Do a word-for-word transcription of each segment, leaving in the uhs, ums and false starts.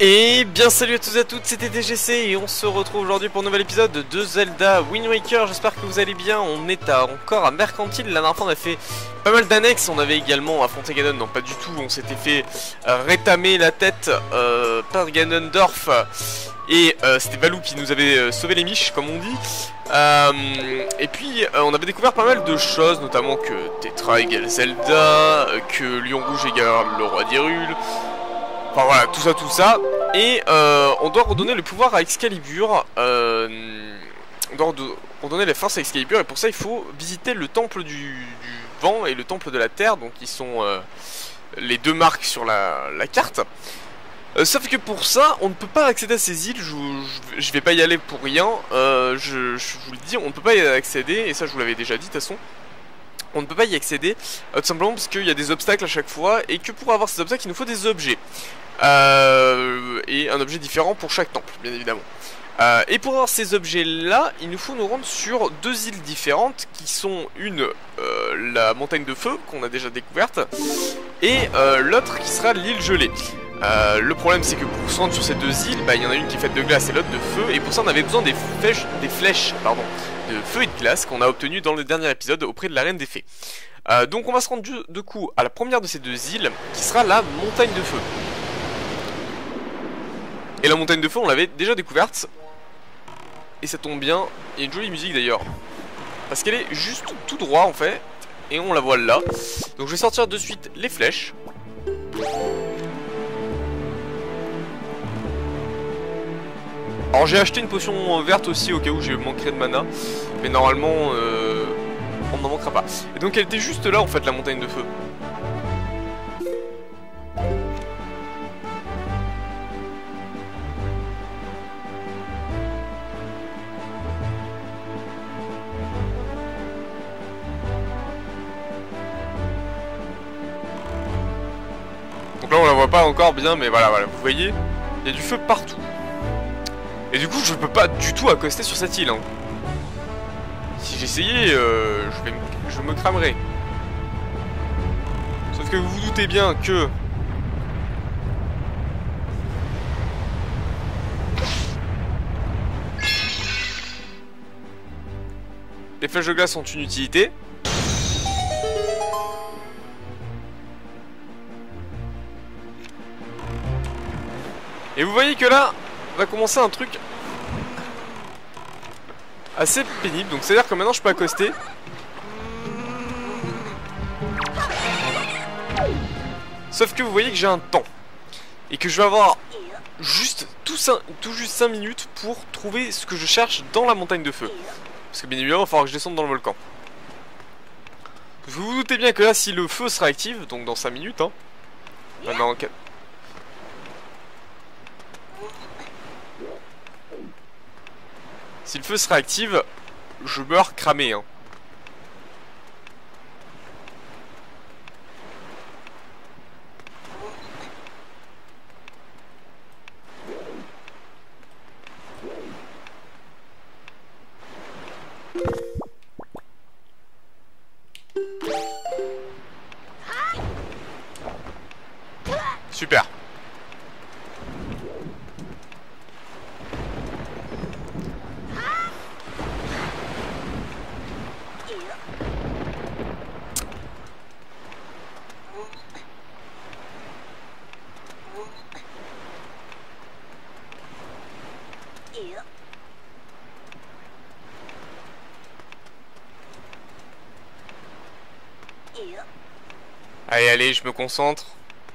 Et bien salut à tous et à toutes, c'était D G C et on se retrouve aujourd'hui pour un nouvel épisode de Zelda Wind Waker. J'espère que vous allez bien. On est à, encore à Mercantile. La dernière fois on a fait pas mal d'annexes. On avait également affronté Ganon, non pas du tout. On s'était fait euh, rétamer la tête euh, par Ganondorf. Et euh, c'était Baloo qui nous avait euh, sauvé les miches, comme on dit. Euh, et puis euh, on avait découvert pas mal de choses, notamment que Tetra égale Zelda, euh, que Lion Rouge égale le roi d'Hyrule. Enfin voilà, tout ça, tout ça. Et euh, on doit redonner le pouvoir à Excalibur. Euh, on doit redonner la force à Excalibur. Et pour ça, il faut visiter le temple du, du vent et le temple de la terre. Donc, qui sont euh, les deux marques sur la, la carte. Euh, sauf que pour ça, on ne peut pas accéder à ces îles. Je, je, je vais pas y aller pour rien. Euh, je, je vous le dis, on ne peut pas y accéder. Et ça, je vous l'avais déjà dit, de toute façon. On ne peut pas y accéder, euh, tout simplement parce qu'il y a des obstacles à chaque fois, et que pour avoir ces obstacles, il nous faut des objets. Euh, et un objet différent pour chaque temple, bien évidemment. Euh, et pour avoir ces objets-là, il nous faut nous rendre sur deux îles différentes, qui sont une, euh, la montagne de feu, qu'on a déjà découverte, et euh, l'autre qui sera l'île gelée. Euh, le problème c'est que pour se rendre sur ces deux îles, bah, il y en a une qui est faite de glace et l'autre de feu, et pour ça on avait besoin des flèches, des flèches pardon, de feu et de glace qu'on a obtenues dans le dernier épisode auprès de la reine des fées. Euh, donc on va se rendre du, de coup à la première de ces deux îles, qui sera la montagne de feu. Et la montagne de feu on l'avait déjà découverte, et ça tombe bien, il y a une jolie musique d'ailleurs, parce qu'elle est juste tout droit en fait, et on la voit là. Donc je vais sortir de suite les flèches. Alors j'ai acheté une potion verte aussi au cas où je manquerais de mana, mais normalement euh, on n'en manquera pas. Et donc elle était juste là en fait, la montagne de feu. Donc là on la voit pas encore bien, mais voilà, voilà, vous voyez, il y a du feu partout. Et du coup je peux pas du tout accoster sur cette île hein. Si j'essayais euh, je, vais je me cramerais. Sauf que vous vous doutez bien que les flèches de glace ont une utilité. Et vous voyez que là va commencer un truc assez pénible. Donc c'est à dire que maintenant je peux accoster. Sauf que vous voyez que j'ai un temps, et que je vais avoir juste tout, tout juste cinq minutes pour trouver ce que je cherche dans la montagne de feu. Parce que bien évidemment il va falloir que je descende dans le volcan. Vous vous doutez bien que là si le feu sera actif, donc dans cinq minutes hein, maintenant si le feu sera actif, je meurs cramé hein. Super. Allez, allez, je me concentre.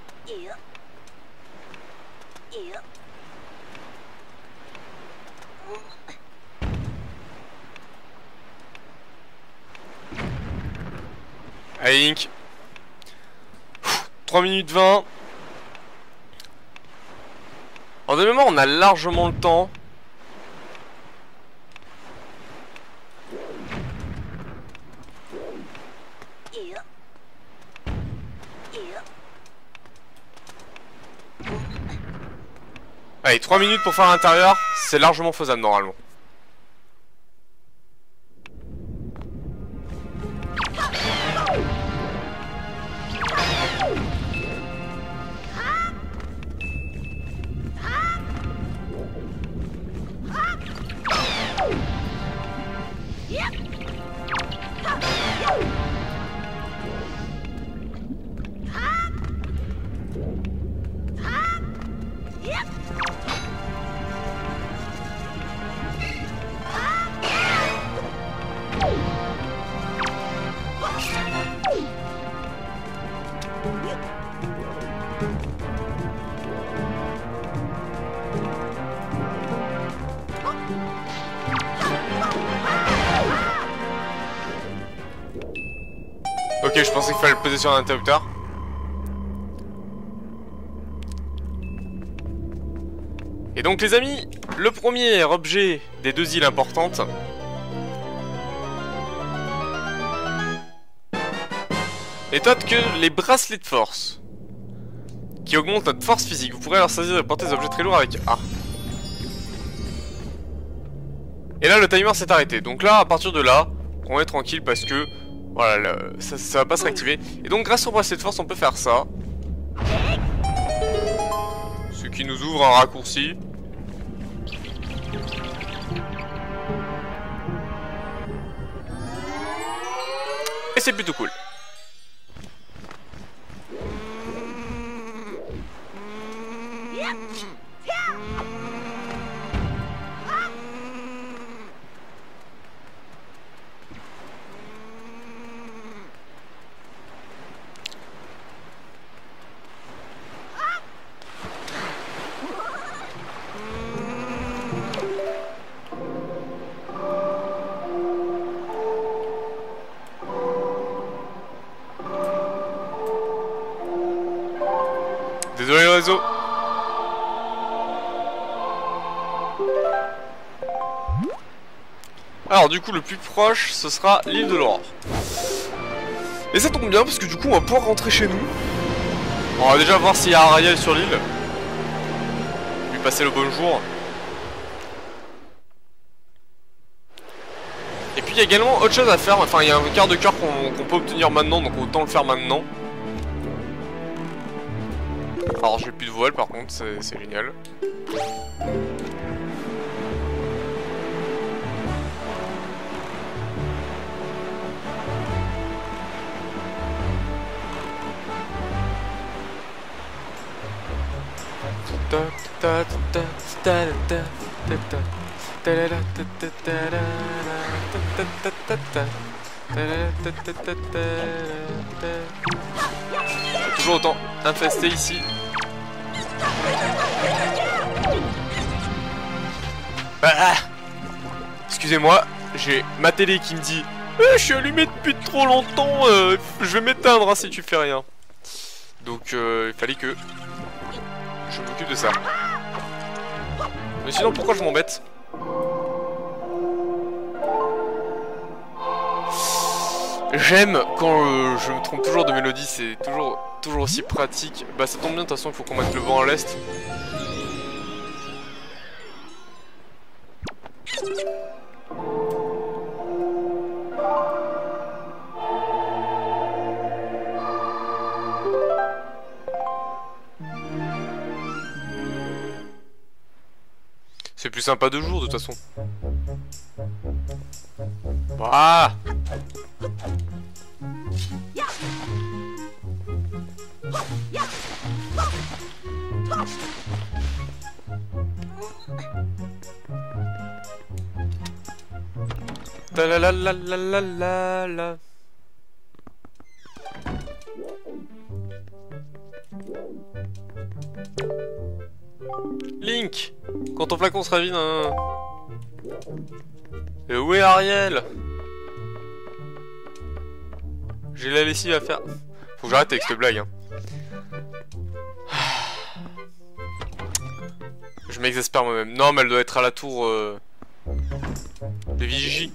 Allez, Link. trois minutes vingt. En de mémoire, on a largement le temps. Allez, trois minutes pour faire l'intérieur, c'est largement faisable normalement. Ok, je pensais qu'il fallait le poser sur un interrupteur. Et donc les amis, le premier objet des deux îles importantes est autre que les bracelets de force, qui augmentent notre force physique. Vous pourrez alors saisir et porter des objets très lourds avec A. Et là le timer s'est arrêté, donc là à partir de là, on est tranquille parce que voilà, le, ça, ça va pas se réactiver. Et donc grâce au bracelet de force on peut faire ça. Ce qui nous ouvre un raccourci. Et c'est plutôt cool. Désolé le réseau. Alors du coup le plus proche ce sera l'île de l'Aurore. Et ça tombe bien parce que du coup on va pouvoir rentrer chez nous. On va déjà voir s'il y a Ariel sur l'île. Lui passer le bonjour. Et puis il y a également autre chose à faire. Enfin il y a un quart de cœur qu'on qu'on peut obtenir maintenant, donc autant le faire maintenant. Alors j'ai plus de voile par contre, c'est génial. Toujours autant infesté ici. Ah, excusez-moi, j'ai ma télé qui me dit eh, je suis allumé depuis trop longtemps, euh, je vais m'éteindre hein, si tu fais rien. Donc euh, il fallait que je m'occupe de ça. Mais sinon pourquoi je m'embête? J'aime quand euh, je me trompe toujours de mélodie, c'est toujours, toujours aussi pratique. Bah ça tombe bien, de toute façon il faut qu'on mette le vent à l'est. C'est plus sympa de jour de toute façon. Ah. Ta la la la la la la la. Link, quand ton flacon sera vide, hein. Et où est Ariel? J'ai la lessive à faire. Faut que j'arrête avec cette blague, hein. Je m'exaspère moi-même. Non, mais elle doit être à la tour euh, de Vigie.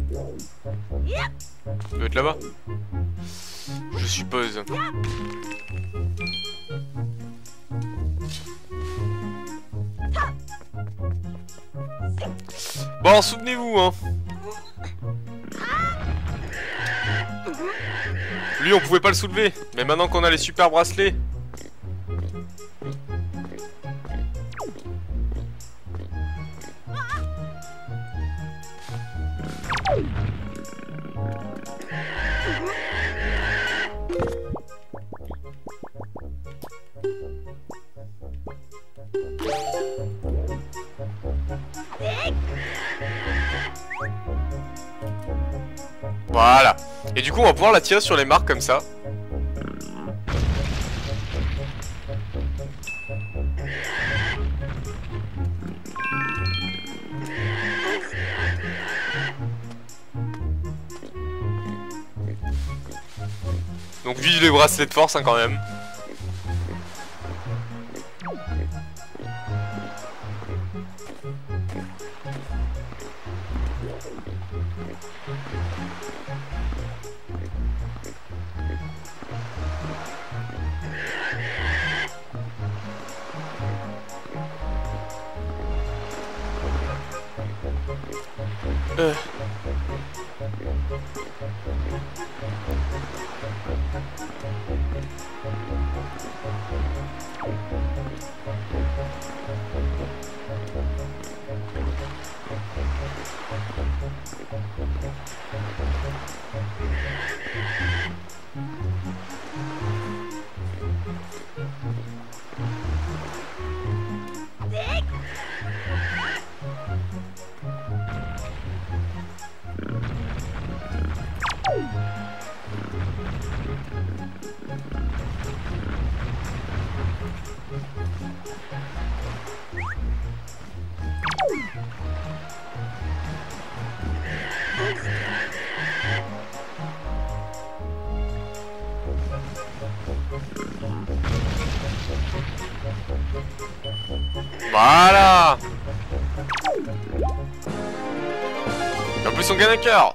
Elle doit être là-bas. Je suppose. Bon, souvenez-vous, hein. Lui, on pouvait pas le soulever. Mais maintenant qu'on a les super bracelets. Voilà. Et du coup on va pouvoir la tirer sur les marques comme ça. Donc vive les bracelets de force hein, quand même. Euh. Voilà. Et en plus on gagne un cœur.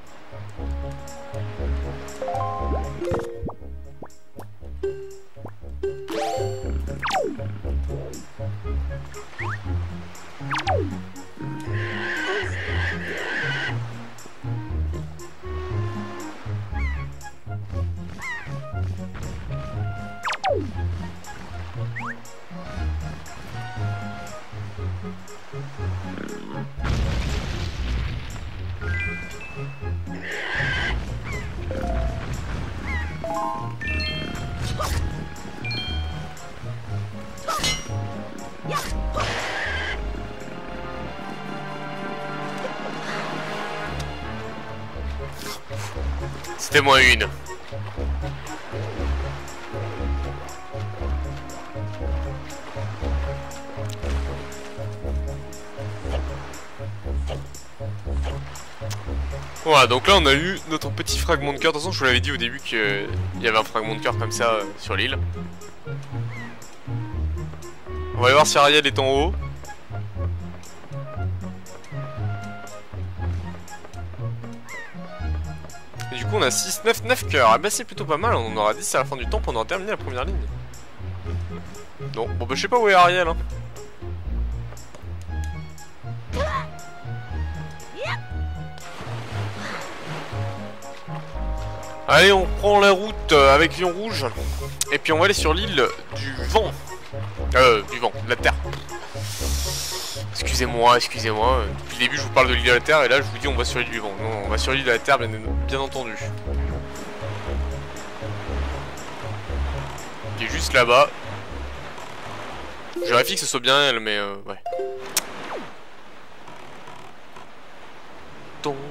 C'était moins une. Voilà, donc là on a eu notre petit fragment de cœur. De toute façon, je vous l'avais dit au début qu'il y avait un fragment de cœur comme ça euh, sur l'île. On va aller voir si Ariel est en haut. Et du coup on a six, neuf, neuf cœurs. Ah bah c'est plutôt pas mal, on en aura dix à la fin du temps pour en terminer la première ligne. Non, bon bah je sais pas où est Ariel hein. Allez, on prend la route avec Lion Rouge. Et puis on va aller sur l'île du vent. Euh, du vent, de la terre. Excusez-moi, excusez-moi. Depuis le début, je vous parle de l'île de la terre et là, je vous dis on va sur l'île du vent. Non, on va sur l'île de la terre, bien, bien entendu. Qui est juste là-bas. Je vérifie que ce soit bien elle, mais euh, ouais. Ton...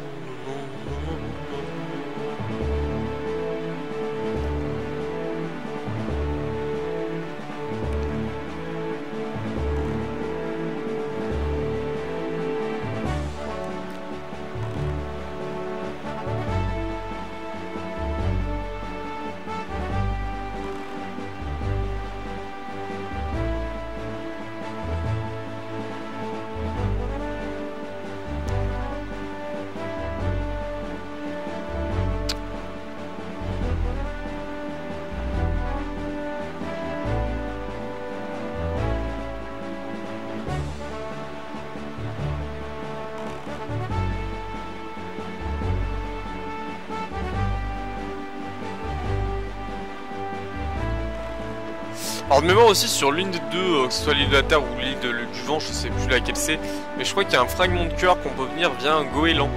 Alors de mémoire aussi sur l'une des deux, euh, que ce soit l'île de la Terre ou l'île du vent, je sais plus laquelle c'est, mais je crois qu'il y a un fragment de cœur qu'on peut venir via un goéland.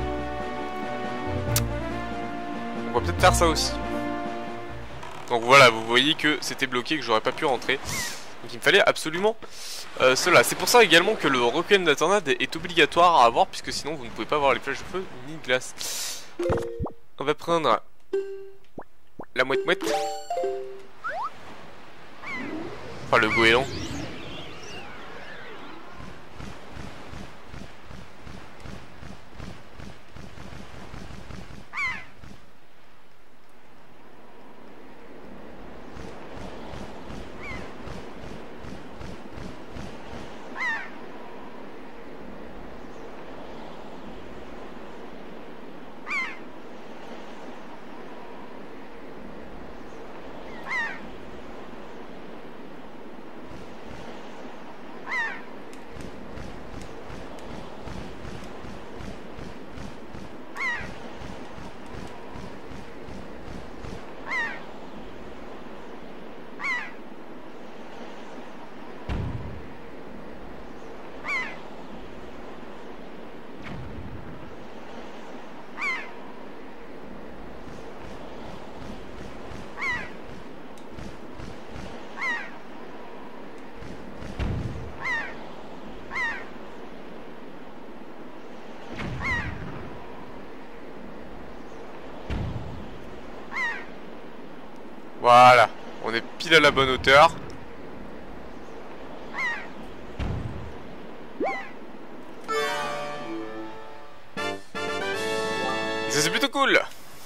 On va peut-être faire ça aussi. Donc voilà, vous voyez que c'était bloqué, que j'aurais pas pu rentrer. Donc il me fallait absolument euh, cela. C'est pour ça également que le Requiem de la Tornade est obligatoire à avoir, puisque sinon vous ne pouvez pas avoir les flèches de feu ni de glace. On va prendre la mouette mouette. Enfin le goéland. Voilà, on est pile à la bonne hauteur. Et ça c'est plutôt cool.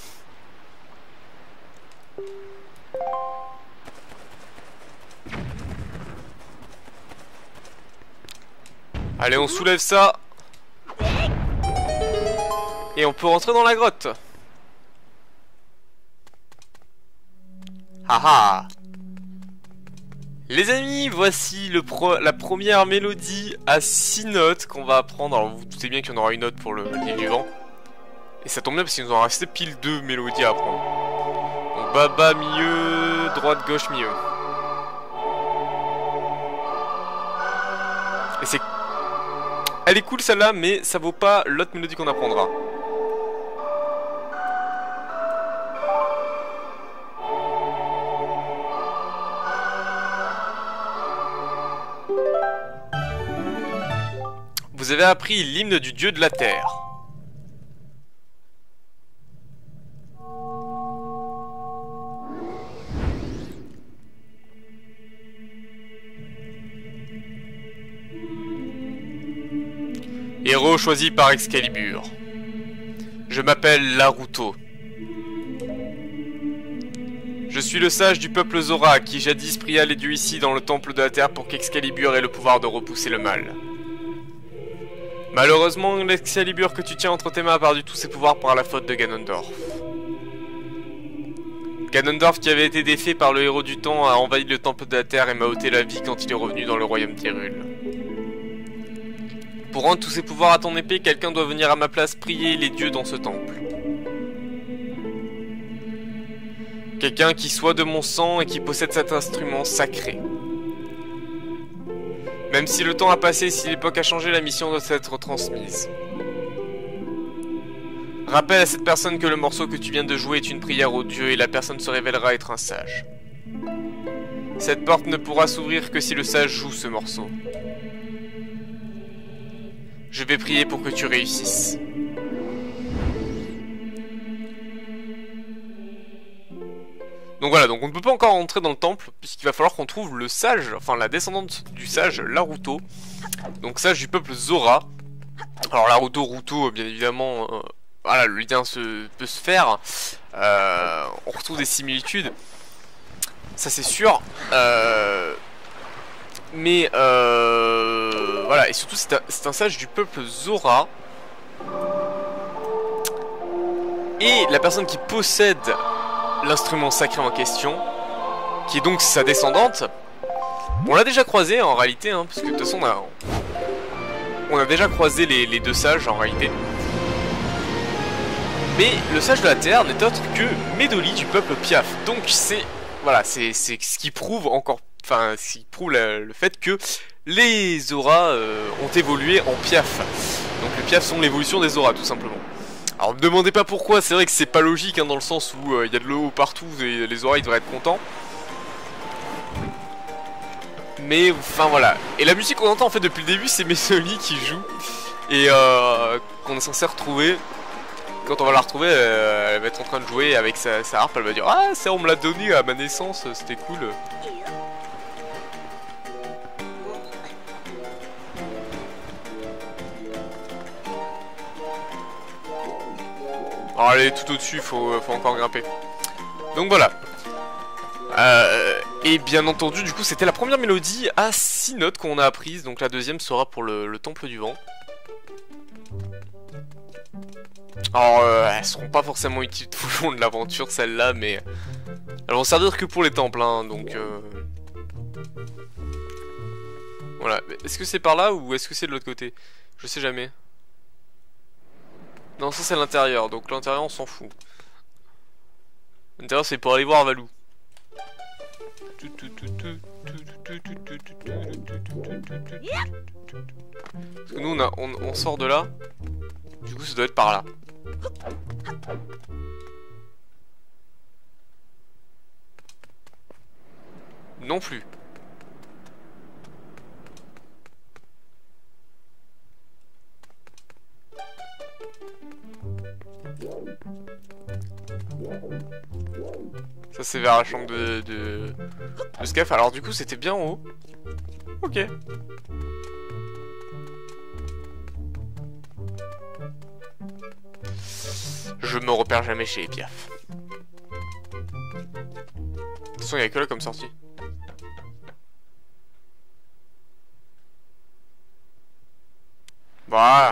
Allez, on soulève ça. Et on peut rentrer dans la grotte. Haha. Les amis, voici le pro la première mélodie à six notes qu'on va apprendre. Alors vous vous doutez bien qu'il y en aura une note pour le livre vivant. Et ça tombe bien parce qu'il nous en restait pile deux mélodies à apprendre. Donc bas bas milieu, droite gauche milieu. Et c'est... Elle est cool celle-là, mais ça vaut pas l'autre mélodie qu'on apprendra. Vous avez appris l'hymne du dieu de la terre. Héros choisi par Excalibur. Je m'appelle Naruto. Je suis le sage du peuple Zora qui jadis pria les dieux ici dans le temple de la terre pour qu'Excalibur ait le pouvoir de repousser le mal. Malheureusement, l'Excalibur que tu tiens entre tes mains a perdu tous ses pouvoirs par la faute de Ganondorf. Ganondorf, qui avait été défait par le héros du temps, a envahi le temple de la terre et m'a ôté la vie quand il est revenu dans le royaume d'Hyrule. Pour rendre tous ses pouvoirs à ton épée, quelqu'un doit venir à ma place prier les dieux dans ce temple. Quelqu'un qui soit de mon sang et qui possède cet instrument sacré. Même si le temps a passé, si l'époque a changé, la mission doit être transmise. Rappelle à cette personne que le morceau que tu viens de jouer est une prière au Dieu et la personne se révélera être un sage. Cette porte ne pourra s'ouvrir que si le sage joue ce morceau. Je vais prier pour que tu réussisses. Donc voilà, donc on ne peut pas encore rentrer dans le temple, puisqu'il va falloir qu'on trouve le sage, enfin la descendante du sage, Naruto. Donc sage du peuple Zora. Alors Naruto, Ruto, bien évidemment, euh, voilà, le lien se, peut se faire. Euh, on retrouve des similitudes, ça c'est sûr. Euh, mais euh, voilà, et surtout c'est un, c'est un sage du peuple Zora. Et la personne qui possède l'instrument sacré en question, qui est donc sa descendante, on l'a déjà croisé en réalité, hein, parce que de toute façon on a, on a déjà croisé les, les deux sages en réalité. Mais le sage de la terre n'est autre que Medoli du peuple Piaf. Donc c'est voilà, c'est ce qui prouve encore, enfin ce qui prouve la, le fait que les Zora euh, ont évolué en Piaf. Donc les Piaf sont l'évolution des Zora tout simplement. Alors me demandez pas pourquoi, c'est vrai que c'est pas logique hein, dans le sens où il euh, y a de l'eau partout et les Zora ils devraient être contents. Mais enfin voilà. Et la musique qu'on entend en fait depuis le début, c'est Messoli qui joue. Et euh, qu'on est censé retrouver. Quand on va la retrouver, euh, elle va être en train de jouer avec sa, sa harpe. Elle va dire: ah, ça on me l'a donné à ma naissance, c'était cool. Alors, elle est tout au-dessus, faut, faut encore grimper. Donc voilà. Euh, et bien entendu, du coup, c'était la première mélodie à six notes qu'on a apprise. Donc la deuxième sera pour le, le temple du vent. Alors, euh, elles seront pas forcément utiles tout le long de l'aventure, celles-là, mais elles vont servir que pour les temples, hein, donc... Euh... Voilà. Est-ce que c'est par là ou est-ce que c'est de l'autre côté? Je sais jamais. Non, ça c'est l'intérieur, donc l'intérieur on s'en fout. L'intérieur c'est pour aller voir Valou. Parce que nous on, a, on, on sort de là. Du coup ça doit être par là. Non plus. Ça c'est vers la chambre de, de, de Scaf. Alors du coup c'était bien en haut. Ok. Je me repère jamais chez les Piaf. De toute façon il y a que là comme sortie. Voilà.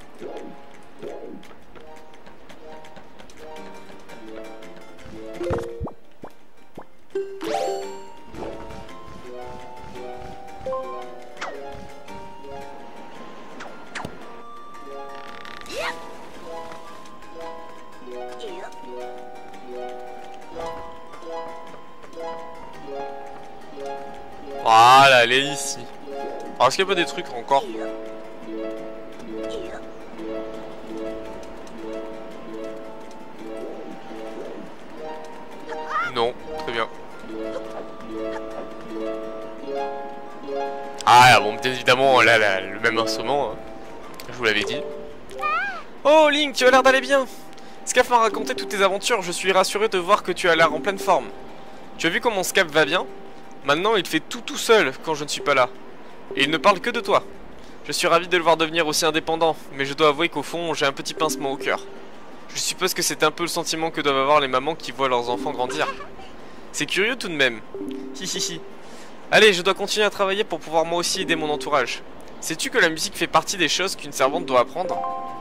Voilà, elle est ici. Alors, est-ce qu'il n'y a pas des trucs encore? Non, très bien. Ah, bon, bien évidemment, là, là le même instrument. Hein. Je vous l'avais dit. Oh, Link, tu as l'air d'aller bien. Scaf m'a raconté toutes tes aventures. Je suis rassuré de voir que tu as l'air en pleine forme. Tu as vu comment Scaf va bien? Maintenant, il fait tout tout seul quand je ne suis pas là. Et il ne parle que de toi. Je suis ravi de le voir devenir aussi indépendant, mais je dois avouer qu'au fond, j'ai un petit pincement au cœur. Je suppose que c'est un peu le sentiment que doivent avoir les mamans qui voient leurs enfants grandir. C'est curieux tout de même. Hi hi hi. Allez, je dois continuer à travailler pour pouvoir moi aussi aider mon entourage. Sais-tu que la musique fait partie des choses qu'une servante doit apprendre?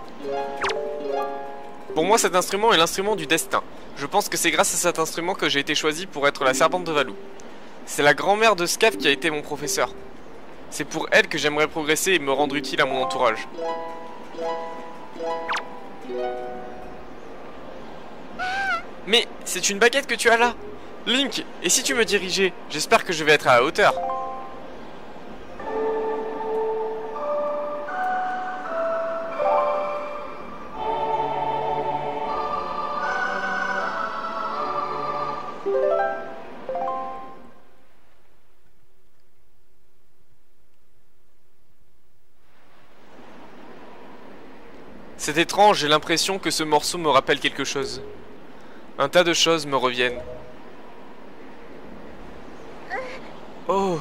Pour moi, cet instrument est l'instrument du destin. Je pense que c'est grâce à cet instrument que j'ai été choisi pour être la servante de Valou. C'est la grand-mère de Scaf qui a été mon professeur. C'est pour elle que j'aimerais progresser et me rendre utile à mon entourage. Mais c'est une baguette que tu as là. Link, et si tu me dirigeais? J'espère que je vais être à la hauteur. C'est étrange, j'ai l'impression que ce morceau me rappelle quelque chose. Un tas de choses me reviennent. Oh!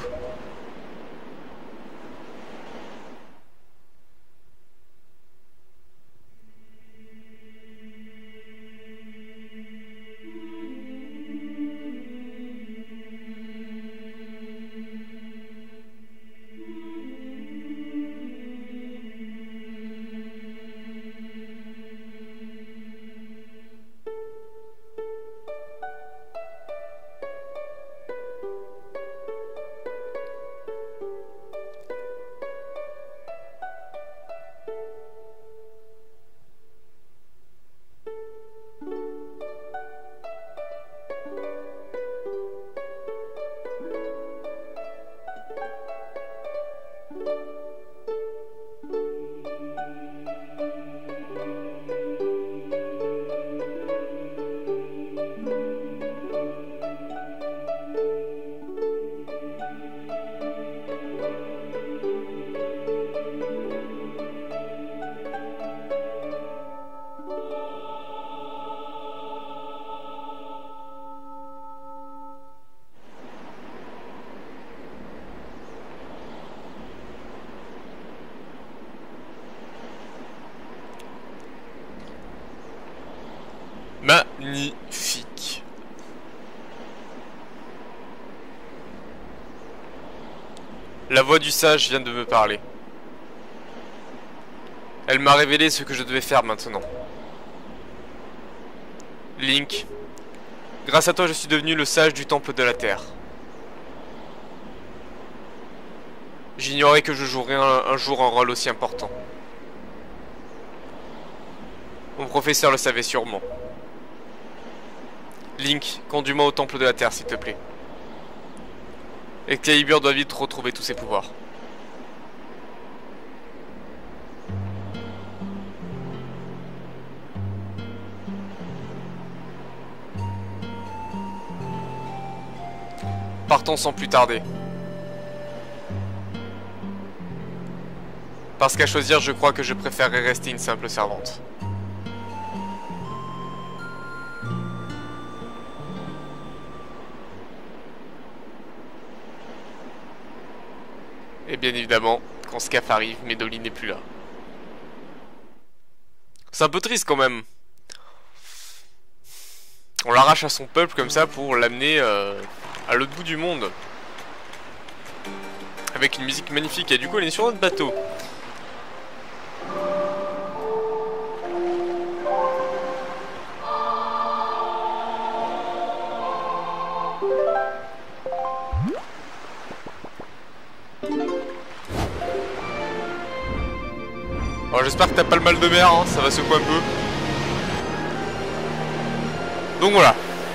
Magnifique. La voix du sage vient de me parler. Elle m'a révélé ce que je devais faire maintenant. Link, grâce à toi je suis devenu le sage du temple de la terre. J'ignorais que je jouerais un, un jour un rôle aussi important. Mon professeur le savait sûrement. Link, conduis-moi au temple de la terre s'il te plaît. Excalibur doit vite retrouver tous ses pouvoirs. Partons sans plus tarder. Parce qu'à choisir, je crois que je préférerais rester une simple servante. Et bien évidemment, quand Scaf arrive, Medoli n'est plus là. C'est un peu triste quand même. On l'arrache à son peuple comme ça pour l'amener euh, à l'autre bout du monde. Avec une musique magnifique. Et du coup, elle est sur notre bateau. Alors j'espère que t'as pas le mal de mer, hein, ça va secouer un peu. Donc voilà.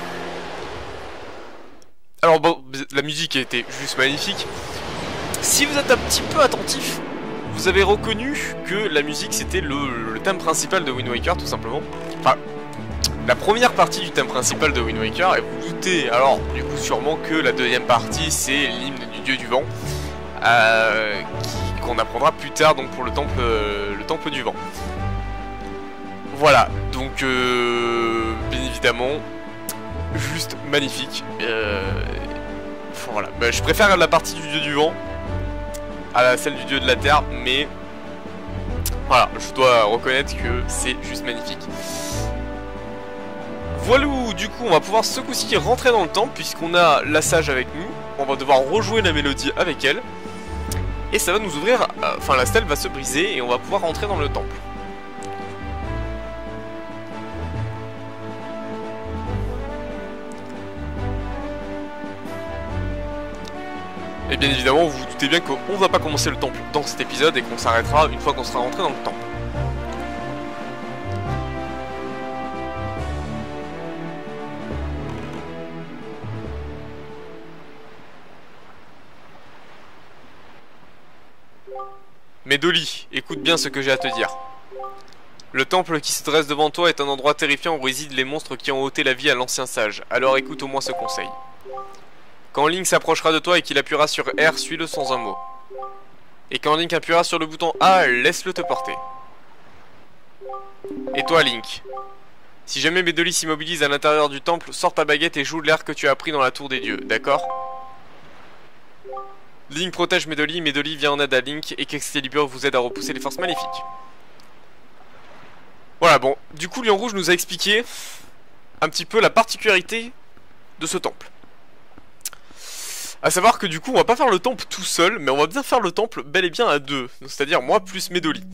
Alors bon, la musique a été juste magnifique. Si vous êtes un petit peu attentif, vous avez reconnu que la musique c'était le, le thème principal de Wind Waker tout simplement. Enfin, la première partie du thème principal de Wind Waker, et vous vous doutez alors du coup sûrement que la deuxième partie c'est l'hymne du dieu du vent. Euh, qu'on apprendra plus tard donc pour le temple, euh, le temple du vent. Voilà, donc euh, bien évidemment, juste magnifique. Euh, enfin, voilà, bah, je préfère la partie du dieu du vent à la, celle du dieu de la terre, mais voilà, je dois reconnaître que c'est juste magnifique. Voilà, du coup on va pouvoir ce coup-ci rentrer dans le temple puisqu'on a la sage avec nous. On va devoir rejouer la mélodie avec elle. Et ça va nous ouvrir, euh, enfin la stèle va se briser et on va pouvoir rentrer dans le temple. Et bien évidemment, vous vous doutez bien qu'on ne va pas commencer le temple dans cet épisode et qu'on s'arrêtera une fois qu'on sera rentré dans le temple. Medoli, écoute bien ce que j'ai à te dire. Le temple qui se dresse devant toi est un endroit terrifiant où résident les monstres qui ont ôté la vie à l'ancien sage, alors écoute au moins ce conseil. Quand Link s'approchera de toi et qu'il appuiera sur R, suis-le sans un mot. Et quand Link appuiera sur le bouton A, laisse-le te porter. Et toi Link, si jamais Medoli s'immobilise à l'intérieur du temple, sors ta baguette et joue l'air que tu as appris dans la tour des dieux, d'accord ? Link protège Medoli, Medoli vient en aide à Link et qu'Excalibur vous aide à repousser les forces maléfiques. Voilà, bon, du coup Lion Rouge nous a expliqué un petit peu la particularité de ce temple. A savoir que du coup on va pas faire le temple tout seul, mais on va bien faire le temple bel et bien à deux, c'est-à-dire moi plus Medoli.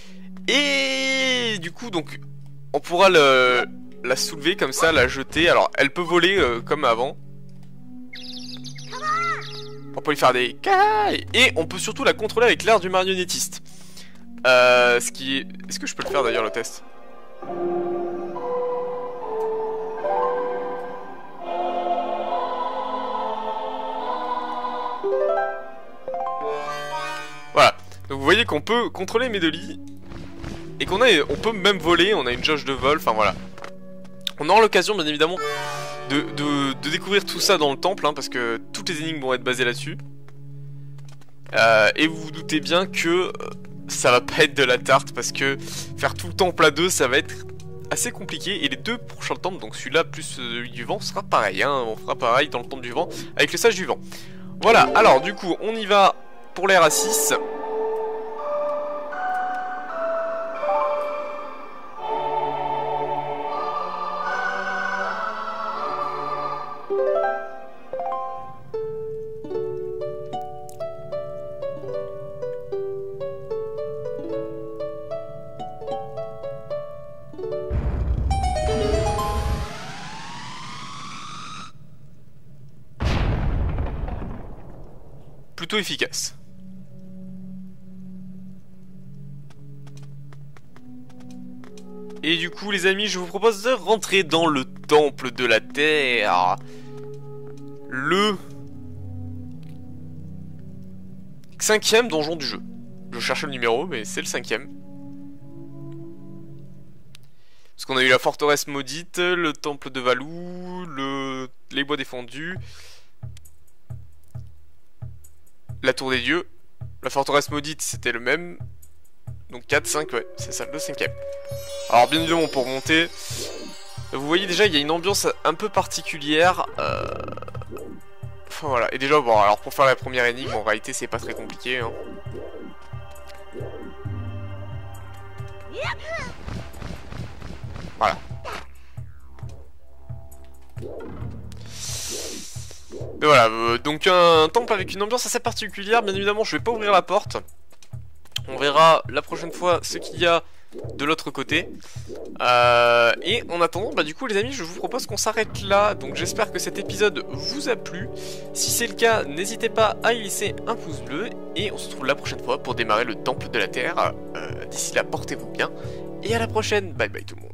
Et du coup donc on pourra le, la soulever comme ça, la jeter, alors elle peut voler euh, comme avant. On peut lui faire des cailles. Et on peut surtout la contrôler avec l'air du marionnettiste. Euh, ce qui est... Est-ce que je peux le faire d'ailleurs le test? Voilà. Donc vous voyez qu'on peut contrôler Medoli. Et qu'on a... On peut même voler, on a une jauge de vol, enfin voilà. On aura l'occasion bien évidemment de, de, de découvrir tout ça dans le temple, hein, parce que toutes les énigmes vont être basées là-dessus. Euh, et vous vous doutez bien que euh, ça va pas être de la tarte, parce que faire tout le temple à deux, ça va être assez compliqué. Et les deux prochains temples, donc celui-là plus celui du vent, sera pareil, hein, on fera pareil dans le temple du vent, avec le sage du vent. Voilà, alors du coup, on y va pour l'R A six. plutôt efficace. Et du coup les amis, je vous propose de rentrer dans le temple de la terre. Le cinquième donjon du jeu. Je cherchais le numéro, mais c'est le cinquième. Parce qu'on a eu la forteresse maudite, le temple de Valou, le... les bois défendus, la tour des dieux. La forteresse maudite, c'était le même. Donc quatre, cinq, ouais, c'est ça, le cinquième. Alors bien évidemment, pour monter, vous voyez déjà, il y a une ambiance un peu particulière. Euh... Enfin voilà, et déjà, bon, alors pour faire la première énigme, en réalité, c'est pas très compliqué. Hein. Voilà. Mais voilà, euh, donc un temple avec une ambiance assez particulière. Bien évidemment, je vais pas ouvrir la porte. On verra la prochaine fois ce qu'il y a de l'autre côté. Euh, et en attendant, bah du coup les amis, je vous propose qu'on s'arrête là. Donc j'espère que cet épisode vous a plu. Si c'est le cas, n'hésitez pas à y laisser un pouce bleu. Et on se retrouve la prochaine fois pour démarrer le temple de la terre. Euh, D'ici là, portez-vous bien. Et à la prochaine. Bye bye tout le monde.